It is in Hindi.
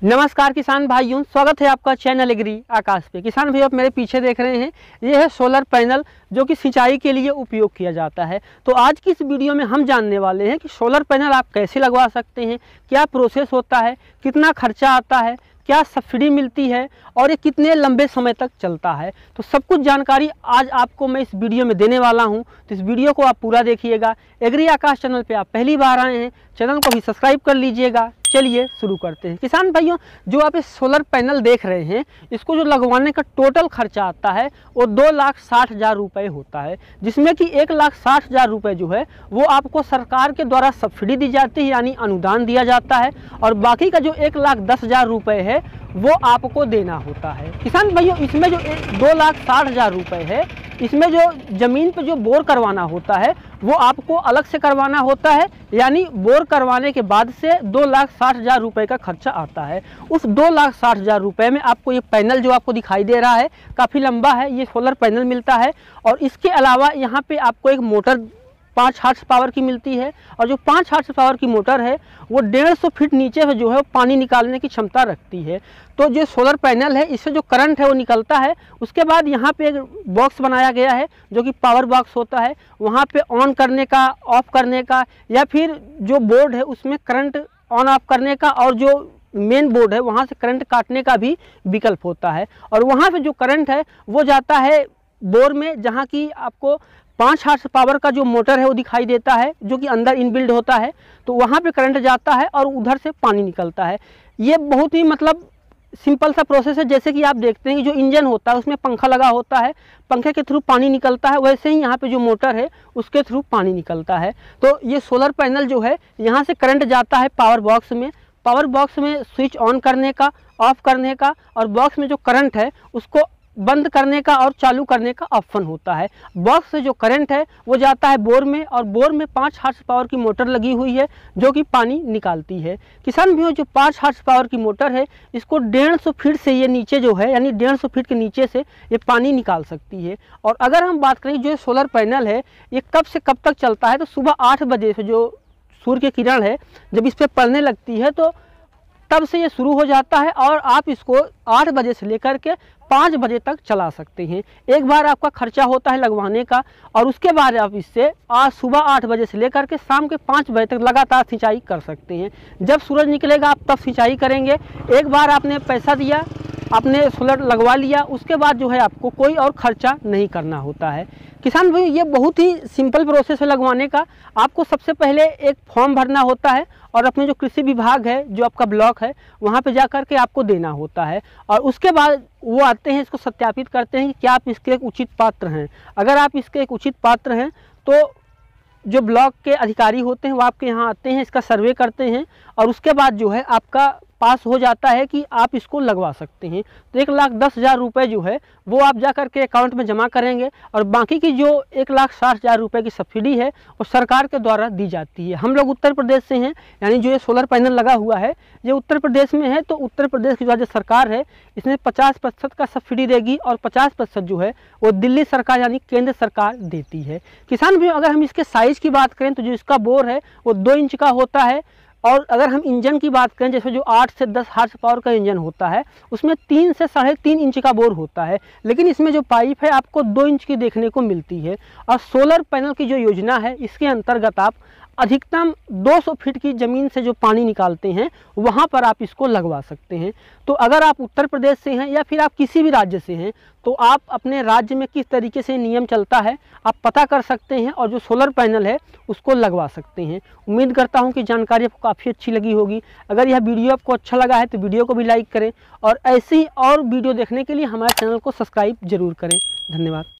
नमस्कार किसान भाइयों, स्वागत है आपका चैनल एग्री आकाश पे। किसान भाइयों, आप मेरे पीछे देख रहे हैं, ये है सोलर पैनल जो कि सिंचाई के लिए उपयोग किया जाता है। तो आज की इस वीडियो में हम जानने वाले हैं कि सोलर पैनल आप कैसे लगवा सकते हैं, क्या प्रोसेस होता है, कितना खर्चा आता है, क्या सब्सिडी मिलती है और ये कितने लंबे समय तक चलता है। तो सब कुछ जानकारी आज आपको मैं इस वीडियो में देने वाला हूं। तो इस वीडियो को आप पूरा देखिएगा। एग्री आकाश चैनल पे आप पहली बार आए हैं, चैनल को भी सब्सक्राइब कर लीजिएगा। चलिए शुरू करते हैं। किसान भाइयों, जो आप इस सोलर पैनल देख रहे हैं, इसको जो लगवाने का टोटल खर्चा आता है वो 2,60,000 रुपये होता है, जिसमें कि 1,60,000 रुपये जो है वो आपको सरकार के द्वारा सब्सिडी दी जाती है, यानी अनुदान दिया जाता है। और बाकी का जो 1,10,000 रुपये है वो आपको देना होता है। किसान भाइयों, इसमें जो 2,60,000 रुपये है, इसमें जो ज़मीन पे जो बोर करवाना होता है वो आपको अलग से करवाना होता है, यानी बोर करवाने के बाद से 2,60,000 रुपये का खर्चा आता है। उस 2,60,000 रुपये में आपको ये पैनल जो आपको दिखाई दे रहा है काफ़ी लंबा है, ये सोलर पैनल मिलता है। और इसके अलावा यहाँ पे आपको एक मोटर 5 हार्स पावर की मिलती है, और जो 5 हार्स पावर की मोटर है वो 150 फीट नीचे से जो है पानी निकालने की क्षमता रखती है। तो जो सोलर पैनल है, इससे जो करंट है वो निकलता है। उसके बाद यहाँ पे एक बॉक्स बनाया गया है जो कि पावर बॉक्स होता है। वहाँ पे ऑन करने का, ऑफ करने का, या फिर जो बोर्ड है उसमें करंट ऑन ऑफ करने का, और जो मेन बोर्ड है वहाँ से करंट काटने का भी विकल्प होता है। और वहाँ से जो करंट है वो जाता है बोर में, जहाँ की आपको 5 हार्स पावर का जो मोटर है वो दिखाई देता है, जो कि अंदर इनबिल्ड होता है। तो वहाँ पे करंट जाता है और उधर से पानी निकलता है। ये बहुत ही सिंपल सा प्रोसेस है। जैसे कि आप देखते हैं कि जो इंजन होता है उसमें पंखा लगा होता है, पंखे के थ्रू पानी निकलता है, वैसे ही यहाँ पे जो मोटर है उसके थ्रू पानी निकलता है। तो ये सोलर पैनल जो है, यहाँ से करंट जाता है पावर बॉक्स में। पावर बॉक्स में स्विच ऑन करने का, ऑफ करने का, और बॉक्स में जो करंट है उसको बंद करने का और चालू करने का ऑप्शन होता है। बॉक्स से जो करंट है वो जाता है बोर में, और बोर में 5 हार्स पावर की मोटर लगी हुई है जो कि पानी निकालती है। किसान भाइयों, जो 5 हार्स पावर की मोटर है इसको 150 फीट से ये नीचे जो है, यानी 150 फीट के नीचे से ये पानी निकाल सकती है। और अगर हम बात करें जो सोलर पैनल है ये कब से कब तक चलता है, तो सुबह 8 बजे से जो सूर्य की किरण है जब इस पर पड़ने लगती है तो तब से ये शुरू हो जाता है, और आप इसको 8 बजे से लेकर के 5 बजे तक चला सकते हैं। एक बार आपका खर्चा होता है लगवाने का, और उसके बाद आप इससे आज सुबह 8 बजे से लेकर के शाम के 5 बजे तक लगातार सिंचाई कर सकते हैं। जब सूरज निकलेगा आप तब सिंचाई करेंगे। एक बार आपने पैसा दिया, आपने सोलर लगवा लिया, उसके बाद जो है आपको कोई और खर्चा नहीं करना होता है। किसान भाई, ये बहुत ही सिंपल प्रोसेस है लगवाने का। आपको सबसे पहले एक फॉर्म भरना होता है, और अपने जो कृषि विभाग है, जो आपका ब्लॉक है, वहाँ पे जा कर के आपको देना होता है। और उसके बाद वो आते हैं, इसको सत्यापित करते हैं कि क्या आप इसके एक उचित पात्र हैं। अगर आप इसके एक उचित पात्र हैं तो जो ब्लॉक के अधिकारी होते हैं वो आपके यहाँ आते हैं, इसका सर्वे करते हैं, और उसके बाद जो है आपका पास हो जाता है कि आप इसको लगवा सकते हैं। तो 1,10,000 रुपये जो है वो आप जा कर के अकाउंट में जमा करेंगे, और बाकी की जो 1,60,000 रुपये की सब्सिडी है वो सरकार के द्वारा दी जाती है। हम लोग उत्तर प्रदेश से हैं, यानी जो ये सोलर पैनल लगा हुआ है ये उत्तर प्रदेश में है। तो उत्तर प्रदेश की जो सरकार है इसमें 50% का सब्सिडी देगी, और 50% जो है वो दिल्ली सरकार यानी केंद्र सरकार देती है। किसान भी, अगर हम इसके साइज़ की बात करें तो जो इसका बोर है वो 2 इंच का होता है। और अगर हम इंजन की बात करें, जैसे जो 8 से 10 हार्स पावर का इंजन होता है उसमें 3 से 3.5 इंच का बोर होता है, लेकिन इसमें जो पाइप है आपको 2 इंच की देखने को मिलती है। और सोलर पैनल की जो योजना है इसके अंतर्गत आप अधिकतम 200 फीट की ज़मीन से जो पानी निकालते हैं वहाँ पर आप इसको लगवा सकते हैं। तो अगर आप उत्तर प्रदेश से हैं या फिर आप किसी भी राज्य से हैं तो आप अपने राज्य में किस तरीके से नियम चलता है आप पता कर सकते हैं, और जो सोलर पैनल है उसको लगवा सकते हैं। उम्मीद करता हूँ कि जानकारी आपको काफ़ी अच्छी लगी होगी। अगर यह वीडियो आपको अच्छा लगा है तो वीडियो को भी लाइक करें, और ऐसे ही और वीडियो देखने के लिए हमारे चैनल को सब्सक्राइब जरूर करें। धन्यवाद।